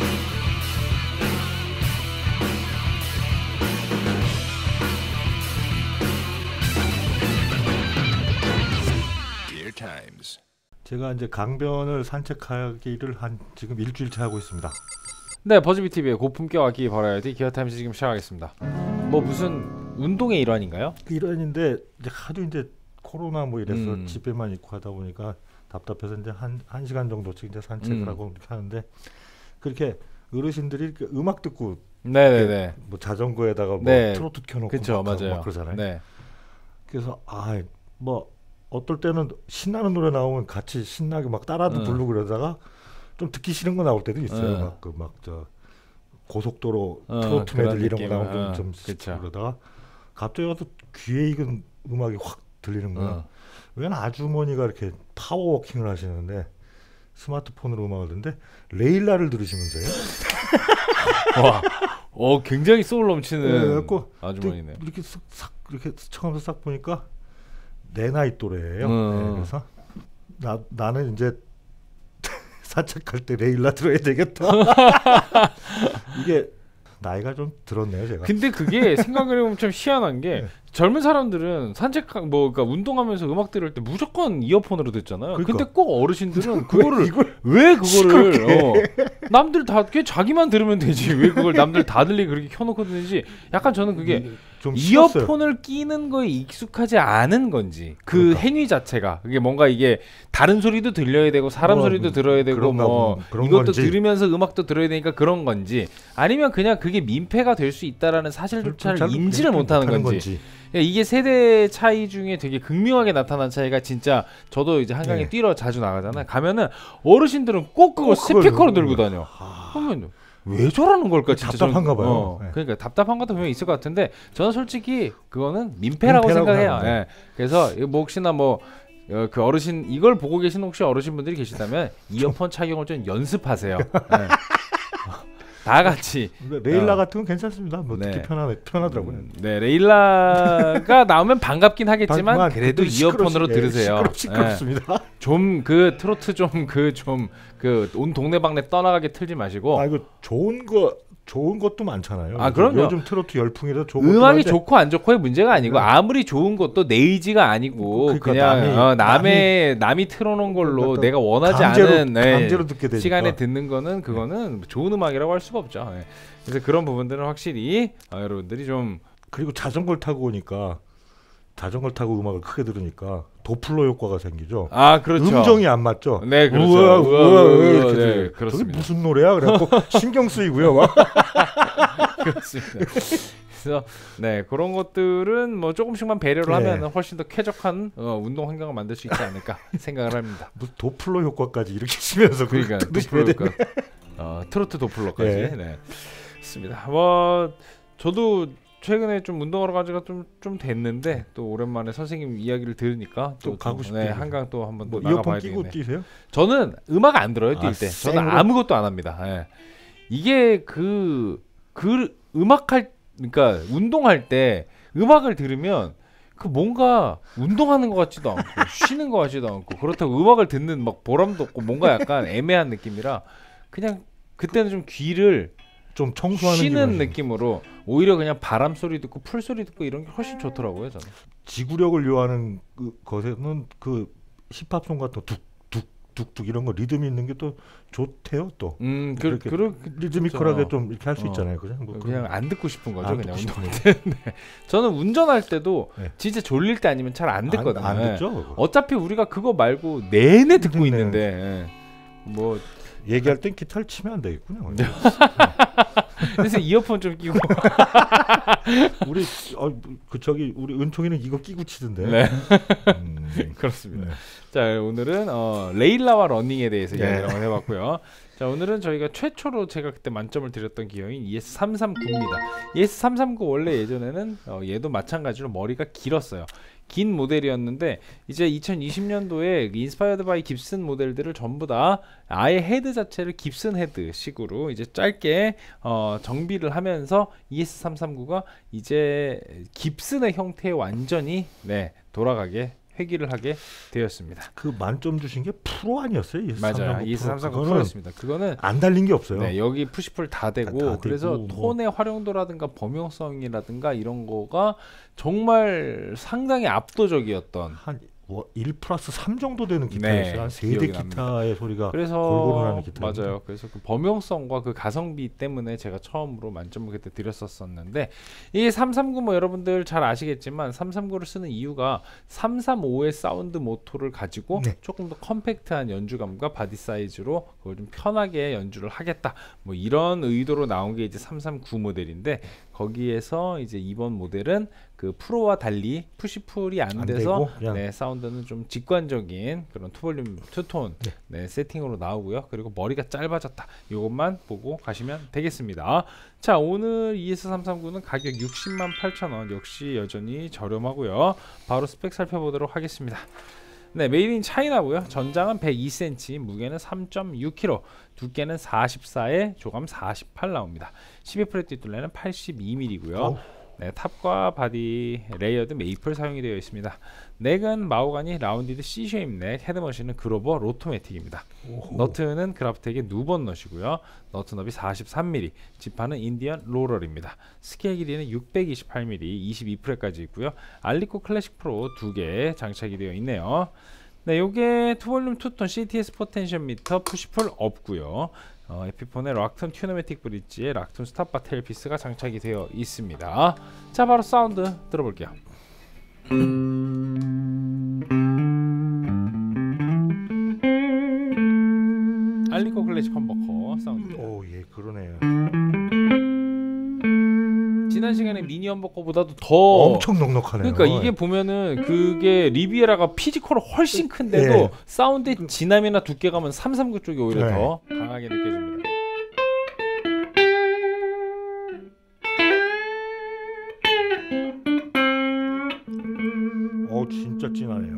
제가 이제 강변을 산책하기를 한 지금 일주일째 하고 있습니다. 네, 버즈비TV의 고품격 악기 버라이어티 기어타임즈 지금 시작하겠습니다. 뭐 무슨 운동의 일환인가요? 그 일환인데 이제 하도 이제 코로나 뭐 이래서 집에만 있고 하다 보니까 답답해서 이제 한 시간 정도씩 이제 산책을 하고 이렇게 하는데, 그렇게 어르신들이 음악 듣고 네네네 뭐 자전거에다가 뭐 네. 트로트 켜놓고 그쵸, 막, 맞아요. 막 그러잖아요. 네. 그래서 뭐 어떨 때는 신나는 노래 나오면 같이 신나게 막 따라도 부르고 그러다가 좀 듣기 싫은 거 나올 때도 있어요. 막 저 고속도로 트로트 메들리 이런 거 나오면 좀 그러다가 갑자기 와서 귀에 익은 음악이 확 들리는 거야. 웬 아주머니가 이렇게 파워워킹을 하시는데 스마트폰으로 음악을 듣는데 레일라를 들으시면서요. 와, 굉장히 소울 넘치는 네, 아주머니네. 이렇게 싹 이렇게 스쳐가면서 싹 보니까 내 나이 또래예요. 네, 그래서 나는 이제 산책할 때 레일라 들어야 되겠다. 이게 나이가 좀 들었네요, 제가. 근데 그게 생각을 해보면 참 희한한 게 젊은 사람들은 그러니까 운동하면서 음악 들을 때 무조건 이어폰으로 듣잖아요. 그러니까. 근데 꼭 어르신들은 왜 그거를 남들 다 그냥 자기만 들으면 되지 왜 그걸 남들 다 들리게 그렇게 켜놓고 듣는지, 약간 저는 그게 좀 이어폰을 끼는 거에 익숙하지 않은 건지, 그 행위 자체가 그게 뭔가 이게 다른 소리도 들려야 되고 사람 소리도 들어야 되고 뭐 이것도 건지. 들으면서 음악도 들어야 되니까 그런 건지, 아니면 그냥 그게 민폐가 될 수 있다라는 사실조차를 인지를 못하는 건지. 이게 세대 차이 중에 되게 극명하게 나타난 차이가, 진짜 저도 이제 한강에 뛰러 자주 나가잖아요. 가면은 어르신들은 꼭 그걸 스피커로 들고 다녀. 그러면 왜 저러는 걸까? 진짜 답답한가 봐요. 그러니까 답답한 것도 분명히 있을 것 같은데, 저는 솔직히 그거는 민폐라고 생각해요. 그래서 뭐 혹시나 그 어르신 이걸 보고 계신 혹시 어르신분들이 계시다면 이어폰 착용을 좀 연습하세요. 다 같이. 레일라 같은 건 괜찮습니다. 뭐 듣기 편하더라고요. 네, 레일라가 나오면 반갑긴 하겠지만 그래도 이어폰으로 들으세요. 시끄럽습니다. 좀 그 트로트 온 동네방네 떠나가게 틀지 마시고. 이거 좋은 것도 많잖아요. 그럼요. 요즘 트로트 열풍이라 좋은 음악이 좋고 안 좋고의 문제가 아니고, 아무리 좋은 것도 내 의지가 아니고 그냥 남이 틀어놓은 걸로 내가 원하지 않은 강제로 듣게 되니까. 시간에 듣는 거는 그거는 좋은 음악이라고 할 수가 없죠. 그래서 그런 부분들은 확실히 여러분들이 좀. 그리고 자전거를 타고 오니까, 자전거를 타고 음악을 크게 들으니까 도플러 효과가 생기죠. 그렇죠. 음정이 안 맞죠. 네, 그렇죠. 우와, 네, 저게 그렇습니다. 무슨 노래야? 그래갖고 신경 쓰이고요. 막. 그렇습니다. 그래서 그런 것들은 뭐 조금씩만 배려를 하면 훨씬 더 쾌적한 운동 환경을 만들 수 있지 않을까 생각을 합니다. 무슨 도플러 효과까지 이렇게 치면서 그러니까 도플러 효과, 트로트 도플러까지. 좋습니다. 저도 최근에 좀 운동하러 간 지가 좀 됐는데, 또 오랜만에 선생님 이야기를 들으니까 또 가고 싶네요. 한강 또 한번 또 나가봐야 되겠네. 이어폰 끼고 뛰세요? 저는 음악 안 들어요, 뛸 때. 저는 아무것도 안 합니다. 이게 그 그러니까 운동할 때 음악을 들으면 그 뭔가 운동하는 것 같지도 않고 쉬는 것 같지도 않고, 그렇다고 음악을 듣는 막 보람도 없고 뭔가 약간 애매한 느낌이라, 그냥 그때는 좀 귀를 좀 청소하는 쉬는 느낌으로 오히려 그냥 바람 소리 듣고 풀 소리 듣고 이런 게 훨씬 좋더라고요, 저는. 지구력을 요하는 것에는 그 힙합송 같은 뚝뚝뚝 이런 거 리듬이 있는 게 또 좋대요, 또. 그렇게 리드미컬하게 좀 이렇게 할 수 있잖아요, 그냥 안 듣고 싶은 거죠, 그냥 운동할 때. 저는 운전할 때도 진짜 졸릴 때 아니면 잘 안 듣거든요. 안 듣죠. 어차피 우리가 그거 말고 내내 듣고 있는데 뭐. 얘기할 땐 기타를 치면 안 되겠군요. 그래서 이어폰 좀 끼고. 우리 은총이는 이거 끼고 치던데. 그렇습니다. 자, 오늘은 레일라와 러닝에 대해서 이야기를 한번 해봤고요. 자, 오늘은 저희가 최초로 제가 그때 만점을 드렸던 기어인 ES339입니다. ES339 원래 예전에는 얘도 마찬가지로 머리가 길었어요. 긴 모델이었는데, 이제 2020년도에 인스파이어드 바이 깁슨 모델들을 전부 다 아예 헤드 자체를 깁슨 헤드식으로 이제 짧게 정비를 하면서 ES339가 이제 깁슨의 형태에 완전히 돌아가게 회귀를 하게 되었습니다. 그 만점 주신 게 프로 아니었어요? 맞아요. ES330 프로였습니다. 그거는 안 달린 게 없어요. 네, 여기 푸시풀 다 되고 그래서 톤의 활용도라든가 범용성이라든가 이런 거가 정말 상당히 압도적이었던 한 1+3 정도 되는 기타였어요. 한 3대 기타의 소리가 그래서 골고루 나는 기타. 맞아요. 그래서 그 범용성과 그 가성비 때문에 제가 처음으로 만점을 그때 드렸었는데 이 339 뭐 여러분들 잘 아시겠지만 339를 쓰는 이유가 335의 사운드 모토를 가지고 조금 더 컴팩트한 연주감과 바디 사이즈로 그걸 좀 편하게 연주를 하겠다. 뭐 이런 의도로 나온 게 이제 339 모델인데 거기에서 이제 이번 모델은 그 프로와 달리 푸시풀이 안 돼서 네, 사운드는 좀 직관적인 그런 투볼륨 투톤 네, 세팅으로 나오고요. 그리고 머리가 짧아졌다. 이것만 보고 가시면 되겠습니다. 자, 오늘 ES339는 가격 608,000원 역시 여전히 저렴하고요. 바로 스펙 살펴보도록 하겠습니다. 네, 메이드 인 차이나고요. 전장은 102cm, 무게는 3.6kg, 두께는 44에 조감 48 나옵니다. 12프렛 뒷둘레는 82mm고요. 네, 탑과 바디 레이어드 메이플 사용이 되어 있습니다. 넥은 마호가니 라운디드 C 쉐입 넥, 헤드머신은 그로버 로토매틱입니다. 너트는 그라프텍의 누번 넛이고요. 너트 너비 43mm, 지판은 인디언 로럴입니다. 스케일 길이는 628mm, 22프렛까지 있고요. 알리코 클래식 프로 2개 장착이 되어 있네요. 네, 요게 투볼륨 투톤 CTS 포텐션 미터 푸시풀 없고요. 에피폰의 락톤 튜너매틱 브릿지에 락톤 스탑바 테일피스가 장착이 되어 있습니다. 자, 바로 사운드 들어볼게요. 알리코 클래식 험버커 사운드. 오, 예, 그러네요. 지난 시간에 미니 험버커보다도 더 엄청 넉넉하네요. 그러니까 이게 보면은 그게 리비에라가 피지컬은 훨씬 큰데도 사운드의 진함이나 두께감은 339 쪽이 오히려 더 강하게 느껴집니다. 진짜 진하네요.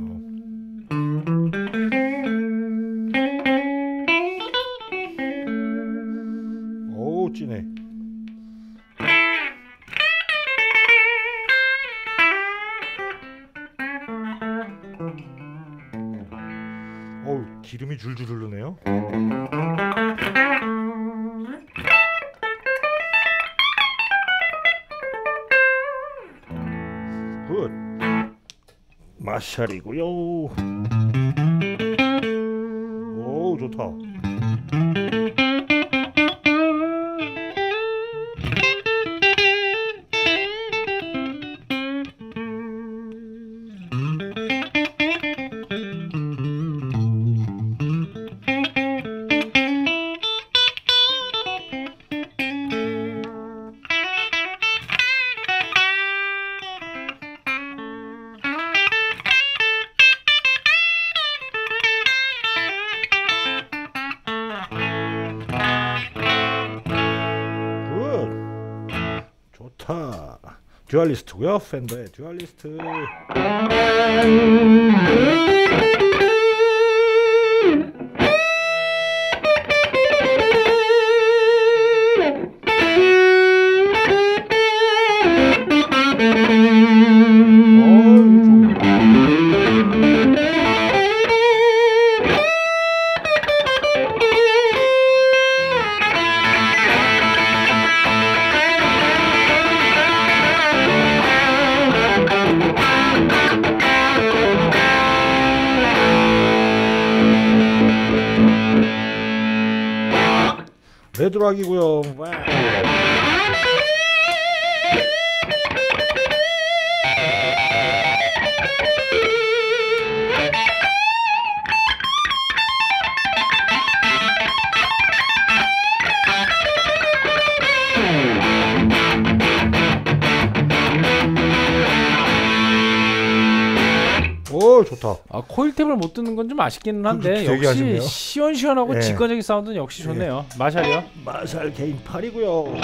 오, 진해. 어우, 기름이 줄줄 흐르네요. 굿. 마샬이고요. 오, 좋다. 좋다. 듀얼리스트고요. 팬더의 듀얼리스트. 레드락이고요. 오, 좋다. 아, 코일탭을 못 듣는 건 좀 아쉽기는 한데 역시 아쉽네요. 시원시원하고 직관적인 사운드는 역시 좋네요. 마샬이요? 마샬 개인 8이고요.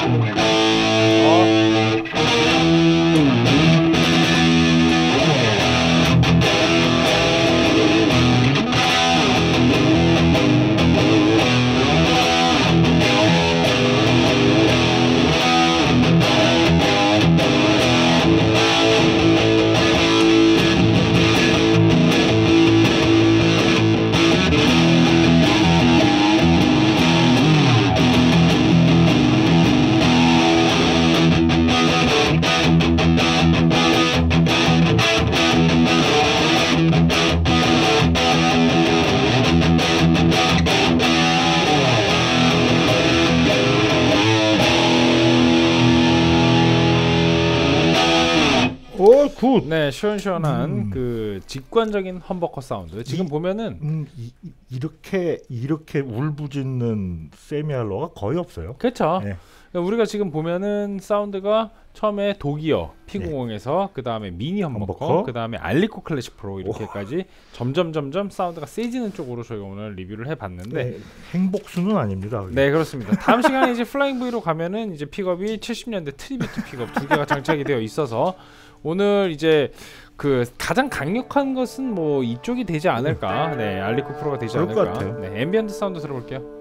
굿. 네, 시원시원한 그 직관적인 험버커 사운드. 지금 보면은 이렇게 울부짖는 세미알로가 거의 없어요. 그렇죠. 네. 그러니까 우리가 지금 보면은 사운드가 처음에 도기어 P90에서 그 다음에 미니 험버커, 그 다음에 알리코 클래식 프로 이렇게까지 점점 사운드가 세지는 쪽으로 저희가 오늘 리뷰를 해봤는데 네, 행복수는 아닙니다. 네, 그렇습니다. 다음 시간에 이제 플라잉 V로 가면은 이제 픽업이 70년대 트리뷰트 픽업 두 개가 장착이 되어 있어서 오늘 이제 그 가장 강력한 것은 뭐 이쪽이 되지 않을까. 네, 알리코 프로가 되지 그럴 것 않을까. 같아요. 네, 앰비언트 사운드 들어볼게요.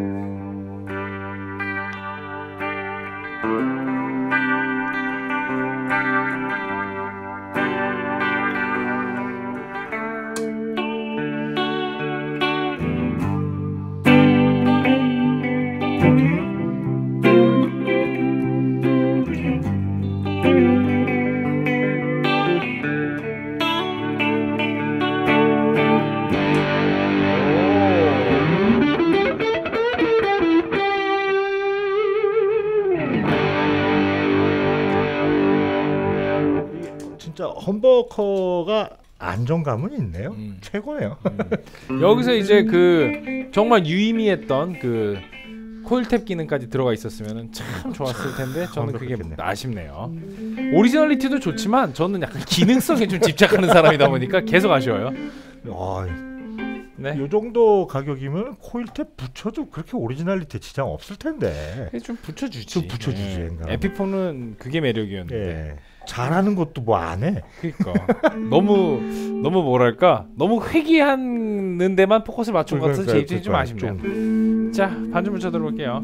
진짜 험버커가 안정감은 있네요. 최고네요. 여기서 이제 그 정말 유의미했던 그 코일탭 기능까지 들어가 있었으면 참 좋았을 텐데 저는 그게 아쉽네요. 오리지널리티도 좋지만 저는 약간 기능성에 좀 집착하는 사람이다 보니까 계속 아쉬워요. 네. 이 정도 가격이면 코일탭 붙여도 그렇게 오리지널리티 지장 없을 텐데. 좀 붙여주지. 좀 붙여주지. 네. 에피폰은 그게 매력이었는데. 네. 잘하는 것도 뭐 안 해. 그러니까 너무 뭐랄까 너무 회귀하는 데만 포커스를 맞춘 것 같아서 제 입장이 좀 아쉽네요. 자, 반주문 쳐들어볼게요.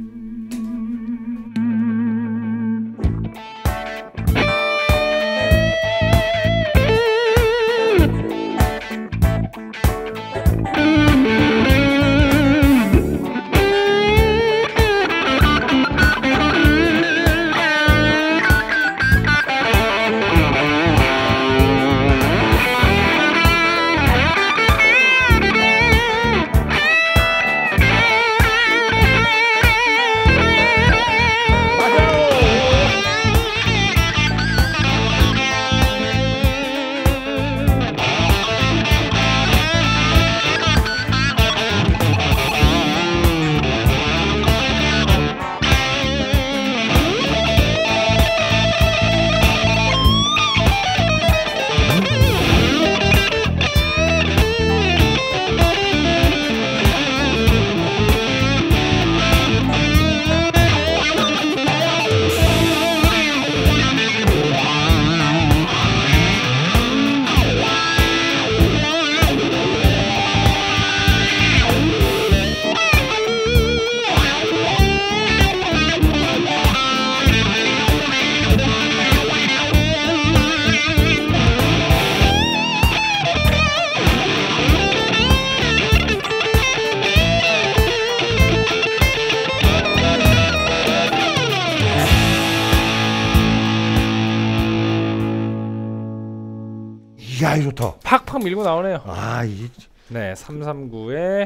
야, 이거 좋다. 팍팍 밀고 나오네요. 네, 339의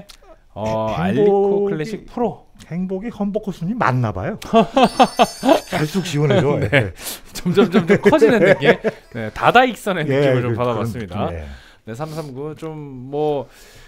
알리코 클래식 프로. 행복이 험버커 순위 맞나 봐요. 계속 지원해줘. 네. 점점 커지는 느낌. 네, 다다익선의 느낌을 좀 받아봤습니다. 네, 339 좀 뭐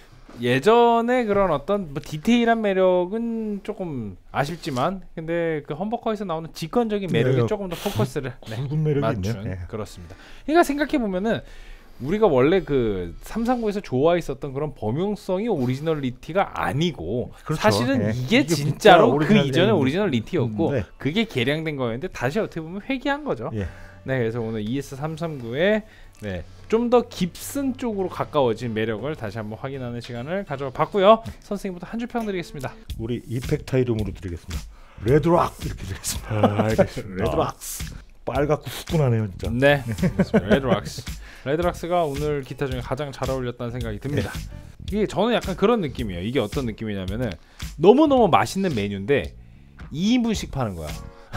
예전에 그런 어떤 뭐 디테일한 매력은 조금 아쉽지만 근데 그 험버커에서 나오는 직관적인 매력이 조금 더 포커스를 굵은 매력이 있네. 그렇습니다. 그러니까 생각해 보면은 우리가 원래 그 339에서 좋아했었던 그런 범용성이 오리지널리티가 아니고 그렇죠. 사실은 이게 진짜로 그 이전의 오리지널리티였고 그게 개량된 거였는데 다시 어떻게 보면 회귀한 거죠. 네, 그래서 오늘 ES339의 좀 더 깁슨 쪽으로 가까워진 매력을 다시 한번 확인하는 시간을 가져봤고요. 선생님부터 한 줄 평 드리겠습니다. 우리 이펙타 이름으로 드리겠습니다. 레드락 이렇게 드리겠습니다. 알겠습니다. 레드락스. 빨갛고 후끈하네요 진짜. 네, 레드락스. 레드락스가 오늘 기타 중에 가장 잘 어울렸다는 생각이 듭니다. 이게 저는 약간 그런 느낌이에요. 이게 어떤 느낌이냐면은 너무너무 맛있는 메뉴인데 2인분씩 파는 거야.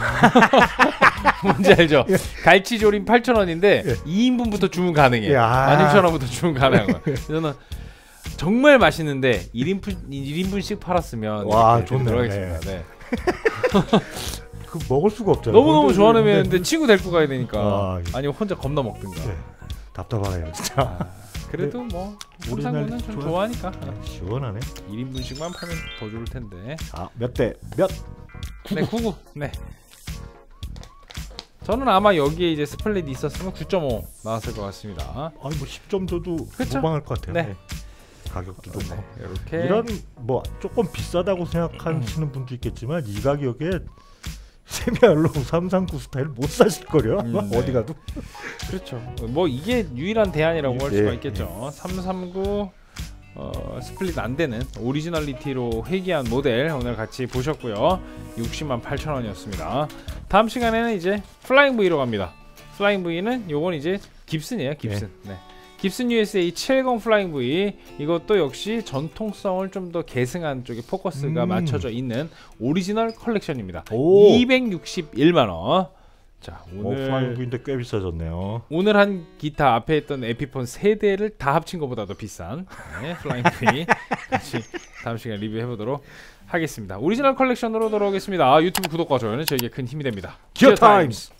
뭔지 알죠? 갈치조림 8,000원인데 2인분부터 주문 가능해. 16,000원부터 주문 가능한 거야. 저는 정말 맛있는데 1인분씩 팔았으면 와, 좋네. 들어가겠습니다. 네. 그 먹을 수가 없잖아요. 너무너무 좋아하는 근데 애인데 친구 데리고 가야 되니까. 아, 아니면 혼자 겁나 먹든가. 네. 답답하네요 진짜. 아, 그래도 뭐 삼삼구는 좀 좋아. 좋아하니까 시원하네. 1인분씩만 팔면 더 좋을 텐데. 몇 대 몇? 네, 99. 네. 저는 아마 여기에 이제 스플릿 있었으면 9.5 나왔을 것 같습니다. 아니 뭐 10점 줘도 그쵸? 무방할 것 같아요. 네. 가격도 좋고. 네, 이렇게 이런 뭐 조금 비싸다고 생각하시는 분도 있겠지만 이 가격에 세미알로 339 스타일 못 사실 거려. 네. 어디 가도. 그렇죠. 뭐 이게 유일한 대안이라고 할 예, 수가 예. 있겠죠. 339 스플릿 안 되는 오리지널리티로 회귀한 모델 오늘 같이 보셨고요. 60만 8천 원이었습니다. 다음 시간에는 이제 플라잉 V로 갑니다. 플라잉 V는 요건 이제 깁슨이에요. 깁슨. 네. 깁슨 USA 70 플라잉 V, 이것도 역시 전통성을 좀 더 계승한 쪽에 포커스가 맞춰져 있는 오리지널 컬렉션입니다. 오. 261만 원. 자, 오늘 플라잉 V인데 꽤 비싸졌네요. 오늘 한 기타 앞에 있던 에피폰 3대를 다 합친 것보다 더 비싼 플라잉 V 같이 다음 시간에 리뷰해 보도록 하겠습니다. 오리지널 컬렉션으로 돌아오겠습니다. 유튜브 구독과 좋아요는 저에게 큰 힘이 됩니다. 기어 타임스.